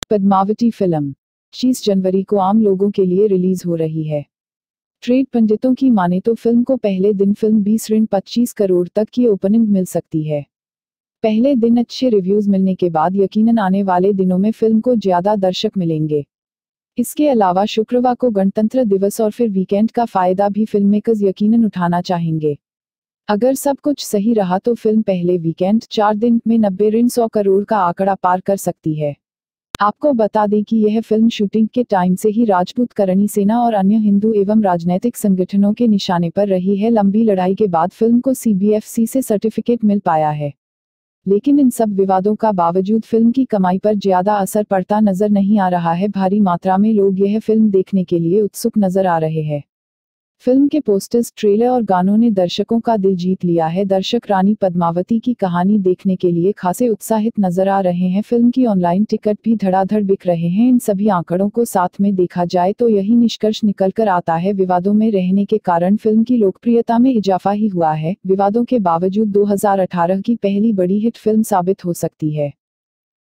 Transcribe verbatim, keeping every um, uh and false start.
Padmavati film पच्चीस जनवरी को आम लोगों के लिए रिलीज हो रही है। ट्रेड पंडितों की माने तो फिल्म को पहले दिन फिल्म बीस ऋण पच्चीस करोड़ तक की ओपनिंग मिल सकती है। पहले दिन अच्छे रिव्यूज मिलने के बाद यकीनन आने वाले दिनों में फिल्म को ज्यादा दर्शक मिलेंगे। इसके अलावा शुक्रवार को गणतंत्र दिवस और फिर वीकेंड का फायदा भी फिल्म मेकर्स यकीनन उठाना चाहेंगे। अगर सब कुछ सही रहा तो फिल्म पहले वीकेंड चार दिन में नब्बे ऋण सौ करोड़ का आंकड़ा पार कर सकती है। आपको बता दें कि यह फिल्म शूटिंग के टाइम से ही राजपूत करणी सेना और अन्य हिंदू एवं राजनैतिक संगठनों के निशाने पर रही है। लंबी लड़ाई के बाद फिल्म को सी बी एफ सी से सर्टिफिकेट मिल पाया है, लेकिन इन सब विवादों का बावजूद फिल्म की कमाई पर ज्यादा असर पड़ता नजर नहीं आ रहा है। भारी मात्रा में लोग यह फिल्म देखने के लिए उत्सुक नजर आ रहे हैं। फिल्म के पोस्टर्स, ट्रेलर और गानों ने दर्शकों का दिल जीत लिया है। दर्शक रानी पद्मावती की कहानी देखने के लिए खासे उत्साहित नजर आ रहे हैं। फिल्म की ऑनलाइन टिकट भी धड़ाधड़ बिक रहे हैं। इन सभी आंकड़ों को साथ में देखा जाए तो यही निष्कर्ष निकलकर आता है, विवादों में रहने के कारण फिल्म की लोकप्रियता में इजाफा ही हुआ है। विवादों के बावजूद दो हज़ार अठारह की पहली बड़ी हिट फिल्म साबित हो सकती है।